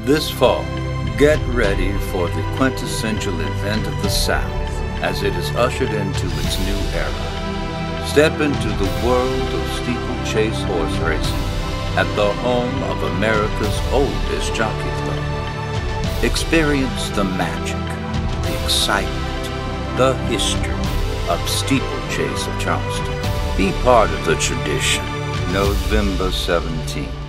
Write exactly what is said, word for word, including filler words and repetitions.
This fall, get ready for the quintessential event of the South as it is ushered into its new era. Step into the world of steeplechase horse racing at the home of America's oldest jockey club. Experience the magic, the excitement, the history of Steeplechase of Charleston. Be part of the tradition. November seventeenth.